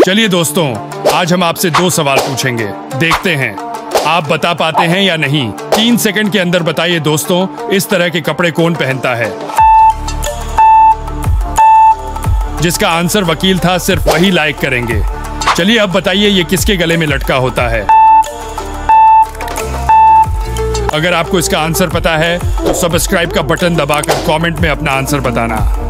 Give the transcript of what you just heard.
चलिए दोस्तों, आज हम आपसे 2 सवाल पूछेंगे। देखते हैं आप बता पाते हैं या नहीं। 3 सेकंड के अंदर बताइए दोस्तों, इस तरह के कपड़े कौन पहनता है? जिसका आंसर वकील था, सिर्फ वही लाइक करेंगे। चलिए अब बताइए, ये किसके गले में लटका होता है? अगर आपको इसका आंसर पता है तो सब्सक्राइब का बटन दबाकर कमेंट में अपना आंसर बताना।